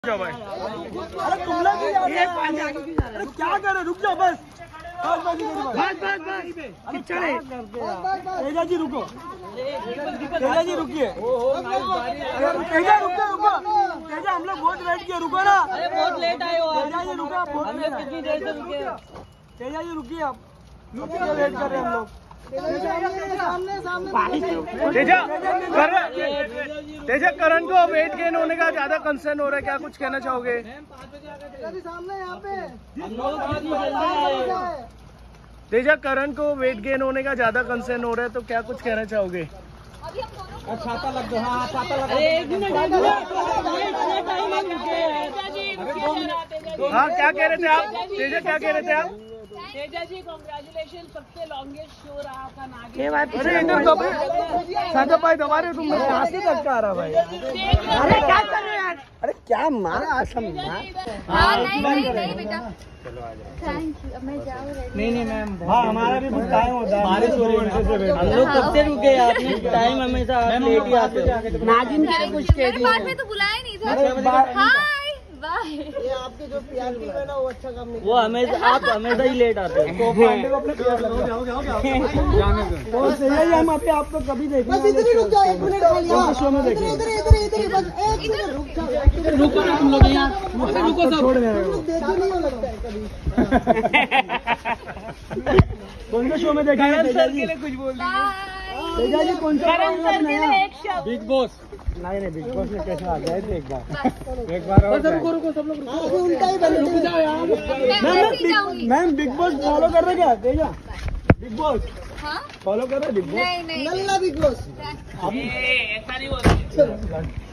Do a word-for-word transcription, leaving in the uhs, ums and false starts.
भाई अरे तुम लोग अरे क्या कर रहे, रुक जाओ बस बस बस बस बस तेजा जी रुको, तेजा जी रुकिए, तेजा रुको रुको, तेजा हम लोग बहुत वेट किए, रुको ना। अरे बहुत लेट आए हो तेजा जी रुको, बहुत लेट कितनी देर से रुके। तेजा जी रुकिए, आप रुकिए, वेट कर रहे हैं हम लोग। तेजा तेजा करण को वेट गेन होने का ज्यादा कंसर्न हो रहा है, क्या कुछ कहना चाहोगे? तेजा करण को वेट गेन होने का ज्यादा कंसर्न हो रहा है, तो क्या कुछ कहना चाहोगे? छाता लग गया, हाँ छाता लग अरे एक मिनट हाँ क्या कह रहे थे आप? तेजा क्या कह रहे थे आप? तेजा जी कांग्रेचुलेशन, सबसे लॉन्गेस्ट शो रहा आपका नागिन। अरे इधर कब सादा भाई दबा रहे तुम लोग, कहाँ से तक आ रहा भाई? अरे क्या कर रहे हैं, अरे क्या मारा असम मार। नहीं नहीं नहीं बेटा, थैंक यू, अब मैं जाऊँ। नहीं नहीं मैम, हाँ हमारा भी बहुत टाइम होता है, बारिश हो रही है, हम लोग कब से रुके, आपने टाइम हमेशा लेट ही आते हो। नागिन के कुछ कह दिया, बाद में तो बुलाया नहीं था। Hi bye. ये आपके जो प्यार की है ना, वो अच्छा काम नहीं, वो हमेशा आप हमेशा ही लेट आते हो। तो पांडे को अपने प्यार लगाओ, जाओ जाओ जाओ जाने दो। तो सही है, हम आप आपको कभी देखेंगे, बस इधर ही रुक जाओ, एक मिनट खाली, हां शो में देखिए, इधर इधर इधर बस एक मिनट रुक जाओ, रुको ना तुम लोग यहां, रुको सब, छोड़ दे रहे हो, देखे नहीं हो लगता है कभी। कौन सा शो में देखेंगे तेजा जी? कुछ बोल दीजिए तेजा जी, कौन सा नया? Bigg Boss. नहीं नहीं, बिग बॉस में कैसे आ गए थे एक बार, एक बार और रुको रुको सब लोग रुको, उल्टा ही बन, रुक जाओ यार। Ma'am ma'am Bigg Boss follow कर रहे क्या तेजा? बिग बॉस फॉलो कर रहे बिग बॉस? नहीं नहीं, नल्ला बिग बॉस। ऐसा नहीं बोलते।